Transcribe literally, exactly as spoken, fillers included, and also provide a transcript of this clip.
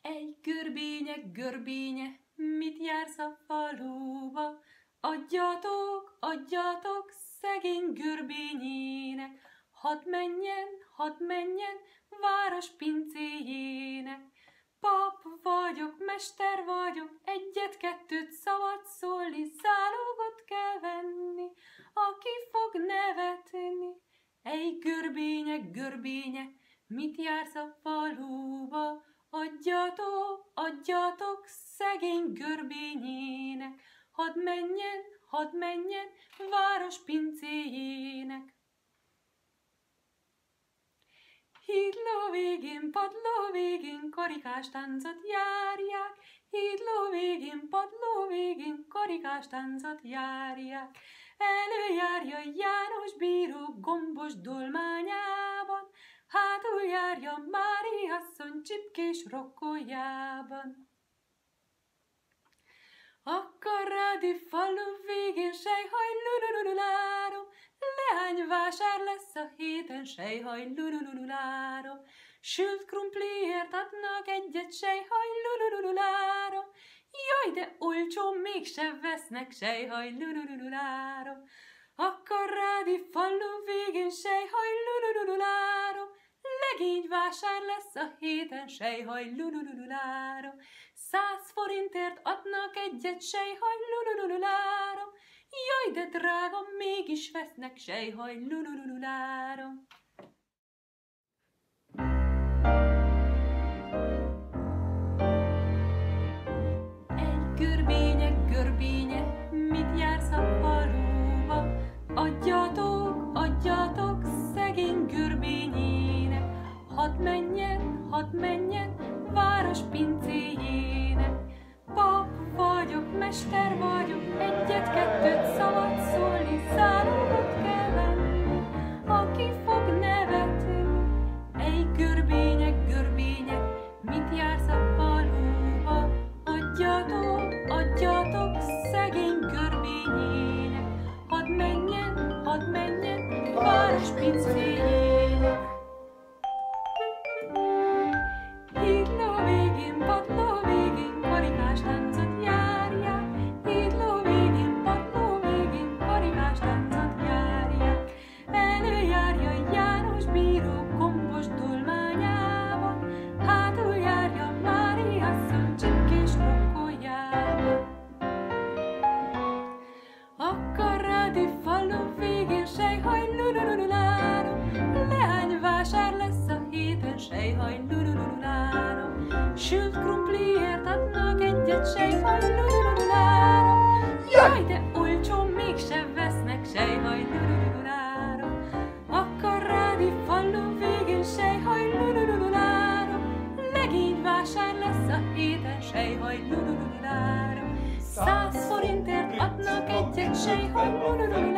Egy görbénye, görbénye, mit jársz a faluba? Adjatok, adjatok szegény görbényének, hadd menjen, hadd menjen város pincéjének. Pap vagyok, mester vagyok, egyet-kettőt szabad szólni, zálogot kell venni, aki fog nevetni. Ej, görbénye, görbénye, mit jársz a faluba? Adjatok, adjatok szegény görbényének, hadd menjen, hadd menjen város pincéjének. Hídló végén, padló végén, karikás táncot járják, hídló végén, padló végén, karikás táncot járják. Előjárja János bíró gombos dolmányában, hátul járja Mári asszony csipkés rokkójában. A Karádi falu végén sejhaj lululululárom, leányvásár lesz a héten sejhaj lululululárom. Sült krumpliért adnak egyet sejhaj lululululárom, jaj, de olcsó, mégse vesznek sejhaj lululululárom. A Karádi falu végén sejhaj lululululárom, legényvásár lesz a héten sejhaj lululululárom. Száz forintért adnak egyet sejhaj lululululárom, jaj, de drága, mégis vesznek sejhaj lululululárom. Egy görbénye, görbénye, mit jársz a faluba? Adjatok, adjatok szegény görbényének, hadd menjen, hadd menjen város pincéjének. Pap vagyok, mester vagyok, egyet-kettőt szabad szólni, zálogot kell venni, aki fog nevetni. Ej, görbénye, görbénye, mit jársz a faluba? Adjatok, adjatok szegény görbényének, hadd menjen, hadd menjen város pincéjének. Hídló végén, padló végén, karikás táncot járják, hídló végén, padló végén, karikás táncot járják. Előjárja János bíró gombos dolmányában, hátul járja Mári asszony csipkés rokkójában. A Karádi falu végén sejhaj lululululárom, leányvásár lesz a héten sejhaj lululululárom. Sült krumpliért adnak egyet sejhaj lululululárom, jaj, de olcsó, mégse vesznek sejhaj lululululárom. A Karádi falu végén sejhaj lululululárom, legényvásár lesz a héten sejhaj lululululárom. Száz forintért adnak egyet sejhaj lululululárom,